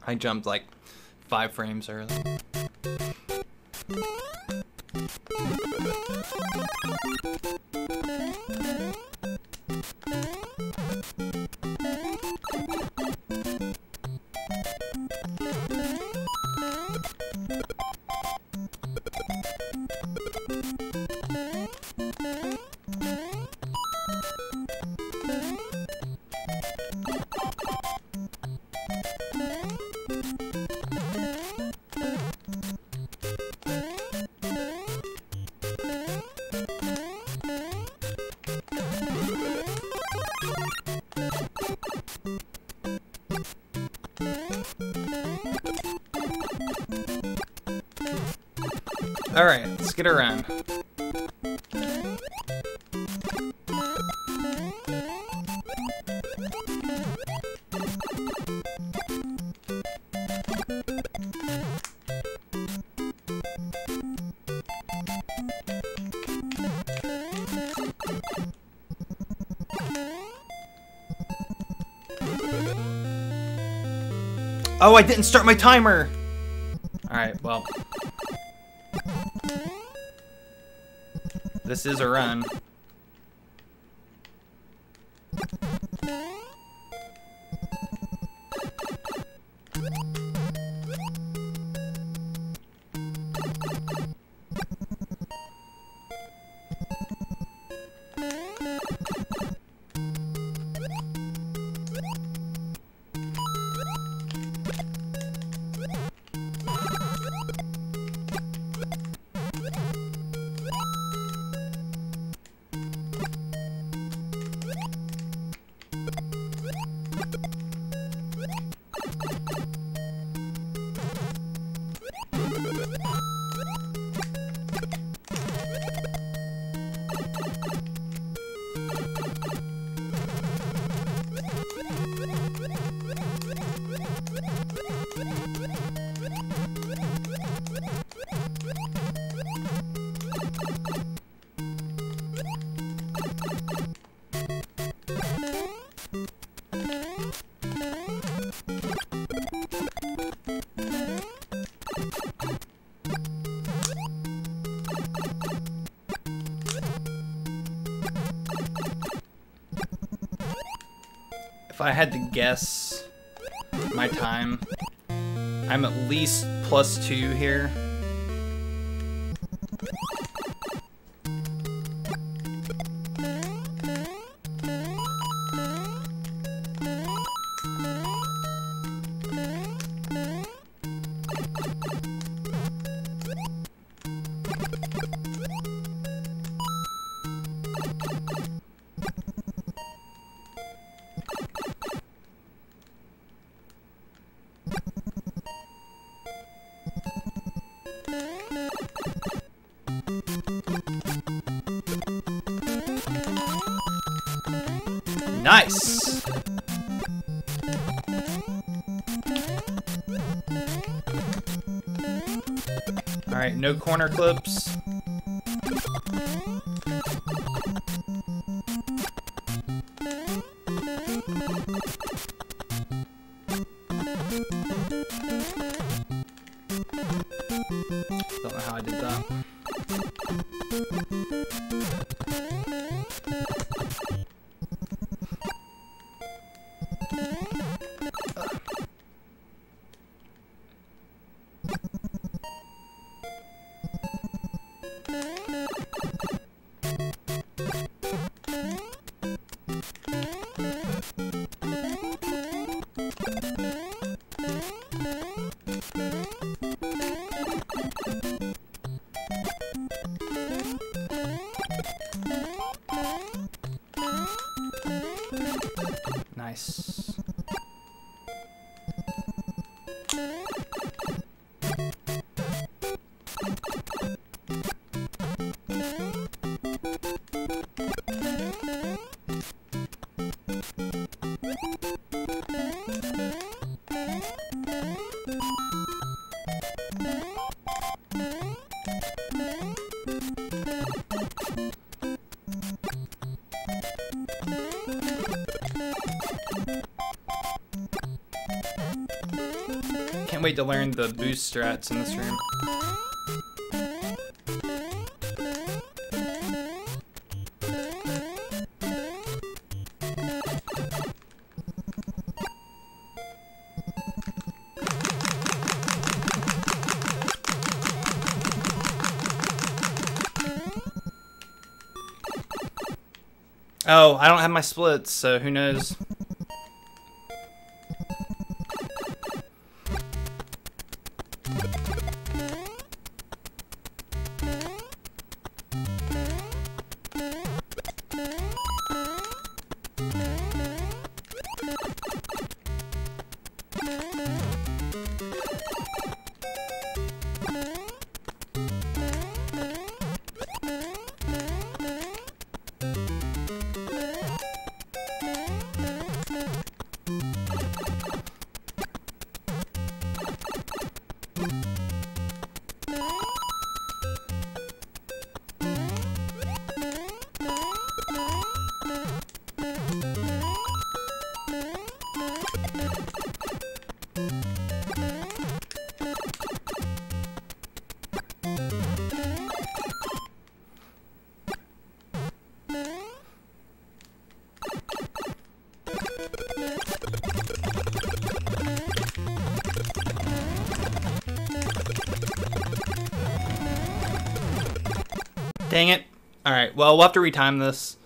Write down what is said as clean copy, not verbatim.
I jumped like 5 frames early. Alright, let's get around. Oh, I didn't start my timer! Alright, well. This is a run. If I had to guess my time, I'm at least +2 here. Nice! Alright, no corner clips. Don't know how I did that. Nice. Can't wait to learn the boost strats in this room. Oh, I don't have my splits, so who knows? Dang it. Alright, well, we'll have to retime this.